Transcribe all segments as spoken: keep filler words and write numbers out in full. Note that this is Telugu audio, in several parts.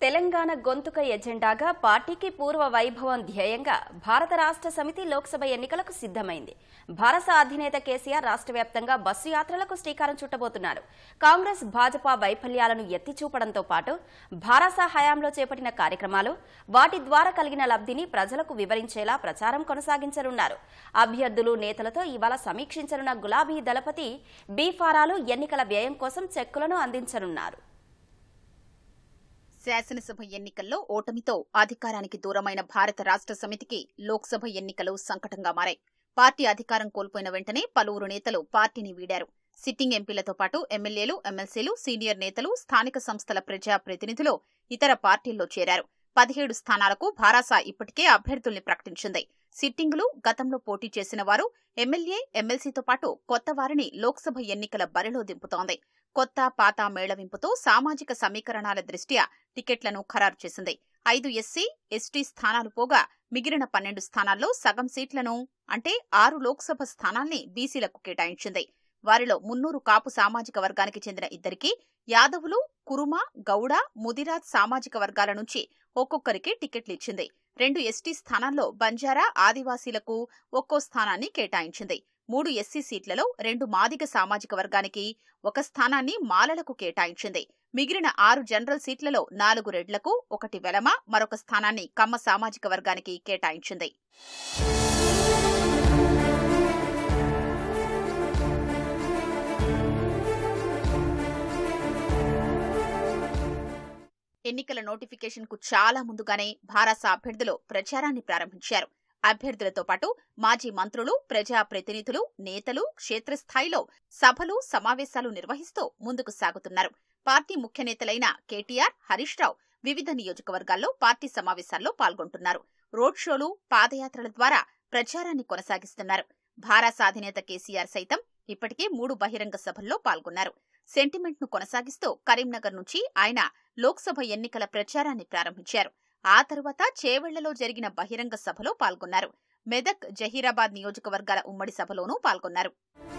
తెలంగాణ గొంతుక ఎజెండాగా పార్టీకి పూర్వ వైభవం ధ్యేయంగా భారత రాష్ట్ర సమితి లోక్సభ ఎన్నికలకు సిద్ధమైంది. భారత అధినేత కేసీఆర్ రాష్ట్ర వ్యాప్తంగా బస్సు యాత్రలకు శ్రీకారం చుట్టబోతున్నారు. కాంగ్రెస్ భాజపా వైఫల్యాలను ఎత్తిచూపడంతో పాటు భారత హయాంలో చేపట్టిన కార్యక్రమాలు, వాటి ద్వారా కలిగిన లబ్ధిని ప్రజలకు వివరించేలా ప్రచారం కొనసాగించనున్నారు. అభ్యర్థులు, నేతలతో ఇవాళ సమీక్షించనున్న గులాబీ దళపతి బి ఫారాలు ఎన్నికల వ్యయం కోసం చెక్కులను అందించనున్నారు. శాసనసభ ఎన్నికల్లో ఓటమితో అధికారానికి దూరమైన భారత రాష్ట్ర సమితికి లోక్సభ ఎన్నికలు సంకటంగా మారాయి. పార్టీ అధికారం కోల్పోయిన వెంటనే పలువురు నేతలు పార్టీని వీడారు. సిట్టింగ్ ఎంపీలతో పాటు ఎమ్మెల్యేలు, ఎమ్మెల్సీలు, సీనియర్ నేతలు, స్థానిక సంస్థల ప్రజా ప్రతినిధులు ఇతర పార్టీల్లో చేరారు. పదిహేడు స్థానాలకు భారాస ఇప్పటికే అభ్యర్థుల్ని ప్రకటించింది. సిట్టింగులు, గతంలో పోటీ చేసిన వారు, ఎమ్మెల్యే, ఎమ్మెల్సీతో పాటు కొత్త వారిని లోక్సభ ఎన్నికల బరిలో దింపుతోంది. కొత్త పాత మేళవింపుతో సామాజిక సమీకరణాల దృష్ట్యా టికెట్లను ఖరారు చేసింది. ఐదు ఎస్సీ, ఎస్టీ స్థానాలు పోగా మిగిలిన పన్నెండు స్థానాల్లో సగం సీట్లను అంటే ఆరు లోక్సభ స్థానాల్ని బీసీలకు కేటాయించింది. వారిలో మున్నూరు కాపు సామాజిక వర్గానికి చెందిన ఇద్దరికి, యాదవులు, కురుమ, గౌడ, ముదిరాజ్ సామాజిక వర్గాల నుంచి ఒక్కొక్కరికి టికెట్లు ఇచ్చింది. రెండు ఎస్టీ స్థానాల్లో బంజారా, ఆదివాసీలకు ఒక్కో స్థానాన్ని కేటాయించింది. మూడు ఎస్సీ సీట్లలో రెండు మాదిగ సామాజిక వర్గానికి, ఒక స్థానాన్ని మాలలకు కేటాయించింది. మిగిలిన ఆరు జనరల్ సీట్లలో నాలుగు రెడ్లకు, ఒకటి వెలమ, మరొక స్థానాన్ని కమ్మ సామాజిక వర్గానికి కేటాయించింది. ఎన్నికల నోటిఫికేషన్ కు చాలా ముందుగానే భారాస అభ్యర్థులు ప్రచారాన్ని ప్రారంభించారు. అభ్యర్థులతో పాటు మాజీ మంత్రులు, ప్రజా ప్రతినిధులు, నేతలు క్షేత్రస్థాయిలో సభలు, సమావేశాలు నిర్వహిస్తూ ముందుకు సాగుతున్నారు. పార్టీ ముఖ్య నేతలైన కేటీఆర్, హరీష్ రావు వివిధ నియోజకవర్గాల్లో పార్టీ సమావేశాల్లో పాల్గొంటున్నారు. రోడ్ షోలు, పాదయాత్రల ద్వారా ప్రచారాన్ని కొనసాగిస్తున్నారు. భారాస అధినేత కేసీఆర్ సైతం ఇప్పటికే మూడు బహిరంగ సభల్లో పాల్గొన్నారు. సెంటిమెంట్ ను కొనసాగిస్తూ కరీంనగర్ నుంచి ఆయన లోక్సభ ఎన్నికల ప్రచారాన్ని ప్రారంభించారు. ఆ తరువాత చేవెళ్లలో జరిగిన బహిరంగ సభలో పాల్గొన్నారు. మెదక్, జహీరాబాద్ నియోజకవర్గాల ఉమ్మడి సభలోనూ పాల్గొన్నారు.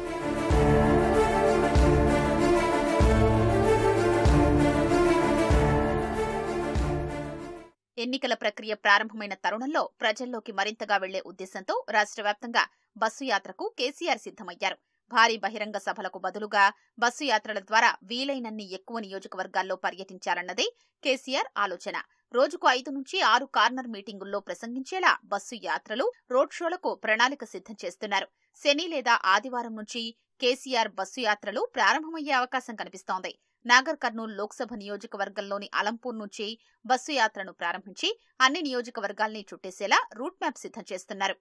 ఎన్నికల ప్రక్రియ ప్రారంభమైన తరుణంలో ప్రజల్లోకి మరింతగా వెళ్లే ఉద్దేశంతో రాష్ట్ర వ్యాప్తంగా బస్సు యాత్రకు కేసీఆర్ సిద్ధమయ్యారు. భారీ బహిరంగ సభలకు బదులుగా బస్సు యాత్రల ద్వారా వీలైనన్ని ఎక్కువ నియోజకవర్గాల్లో పర్యటించాలన్నదే కేసీఆర్ ఆలోచన. రోజుకు ఐదు నుంచి ఆరు కార్నర్ మీటింగుల్లో ప్రసంగించేలా బస్సు యాత్రలు, రోడ్ షోలకు ప్రణాళిక సిద్ధం చేస్తున్నారు. శని లేదా ఆదివారం నుంచి కేసీఆర్ బస్సు యాత్రలు ప్రారంభమయ్యే అవకాశం కనిపిస్తోంది. నాగర్ కర్నూల్ లోక్సభ నియోజకవర్గంలోని అలంపూర్ నుంచి బస్సు యాత్రను ప్రారంభించి అన్ని నియోజకవర్గాల్ని చుట్టేసేలా రూట్ మ్యాప్ సిద్ధం చేస్తున్నారు.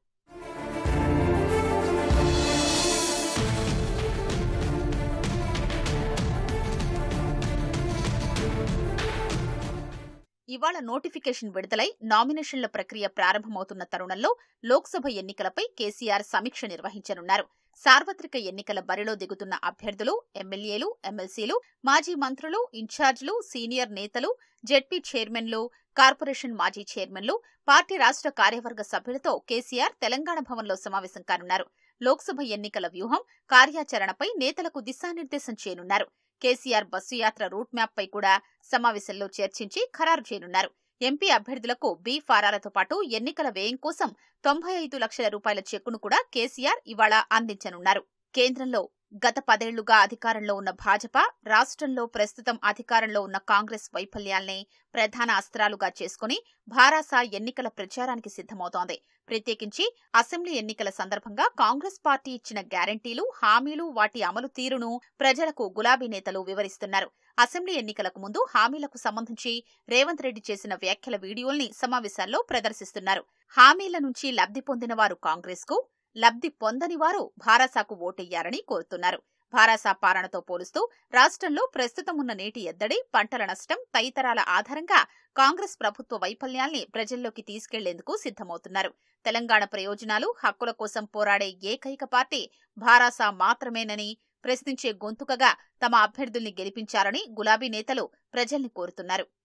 ఇవాళ నోటిఫికేషన్ విడుదలై నామినేషన్ల ప్రక్రియ ప్రారంభమవుతున్న తరుణంలో లోక్సభ ఎన్నికలపై కేసీఆర్ సమీక్ష నిర్వహించనున్నారు. సార్వత్రిక ఎన్నికల బరిలో దిగుతున్న అభ్యర్థులు, ఎమ్మెల్యేలు, ఎమ్మెల్సీలు, మాజీ మంత్రులు, ఇన్ఛార్జీలు, సీనియర్ నేతలు, జెడ్పీ చైర్మన్లు, కార్పొరేషన్ మాజీ చైర్మన్లు, పార్టీ రాష్ట్ర కార్యవర్గ సభ్యులతో కేసీఆర్ తెలంగాణ భవన్లో సమావేశం కానున్నారు. లోక్సభ ఎన్నికల వ్యూహం, కార్యాచరణపై నేతలకు దిశానిర్దేశం చేయనున్నారు. కేసీఆర్ బస్సు యాత్ర రూట్ మ్యాప్ పై కూడా సమావేశంలో చర్చించి ఖరారు చేయనున్నారు. ఎంపీ అభ్యర్థులకు బి ఫారాలతో పాటు ఎన్నికల వ్యయం కోసం తొంభై ఐదు లక్షల రూపాయల చెక్కును కూడా కేసీఆర్ ఇవాళ అందించనున్నారు. కేంద్రంలో గత పదేళ్లుగా అధికారంలో ఉన్న భాజపా, రాష్ట్రంలో ప్రస్తుతం అధికారంలో ఉన్న కాంగ్రెస్ వైఫల్యాల్ని ప్రధాన అస్త్రాలుగా చేసుకుని భారాస ఎన్నికల ప్రచారానికి సిద్ధమవుతోంది. ప్రత్యేకించి అసెంబ్లీ ఎన్నికల సందర్భంగా కాంగ్రెస్ పార్టీ ఇచ్చిన గ్యారంటీలు, హామీలు, వాటి అమలు తీరును ప్రజలకు గులాబీ నేతలు వివరిస్తున్నారు. అసెంబ్లీ ఎన్నికలకు ముందు హామీలకు సంబంధించి రేవంత్ రెడ్డి చేసిన వ్యాఖ్యల వీడియోల్ని సమావేశాల్లో ప్రదర్శిస్తున్నారు. హామీల నుంచి లబ్ధి పొందిన వారు కాంగ్రెస్ కు, లబ్ధి పొందని వారు భారాసాకు ఓటెయ్యారని కోరుతున్నారు. భారాస పాలనతో పోలుస్తూ రాష్ట్రంలో ప్రస్తుతం ఉన్న నీటి ఎద్దడి, పంటల నష్టం తదితరాల ఆధారంగా కాంగ్రెస్ ప్రభుత్వ వైఫల్యాల్ని ప్రజల్లోకి తీసుకెళ్లేందుకు సిద్ధమవుతున్నారు. తెలంగాణ ప్రయోజనాలు, హక్కుల కోసం పోరాడే ఏకైక పార్టీ భారాస మాత్రమేనని ప్రశ్నించే గొంతుకగా తమ అభ్యర్థుల్ని గెలిపించాలని గులాబీ నేతలు ప్రజల్ని కోరుతున్నారు.